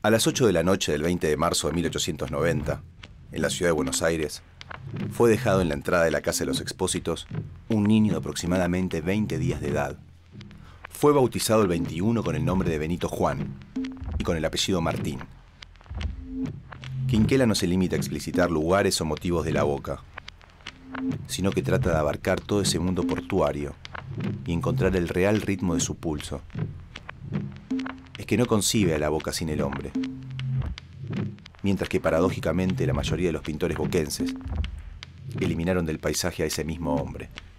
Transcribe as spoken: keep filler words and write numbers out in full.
A las ocho de la noche del veinte de marzo de mil ochocientos noventa, en la ciudad de Buenos Aires, fue dejado en la entrada de la Casa de los Expósitos un niño de aproximadamente veinte días de edad. Fue bautizado el veintiuno con el nombre de Benito Juan y con el apellido Martín. Quinquela no se limita a explicitar lugares o motivos de la Boca, sino que trata de abarcar todo ese mundo portuario y encontrar el real ritmo de su pulso. Es que no concibe a la Boca sin el hombre, mientras que paradójicamente la mayoría de los pintores boquenses eliminaron del paisaje a ese mismo hombre.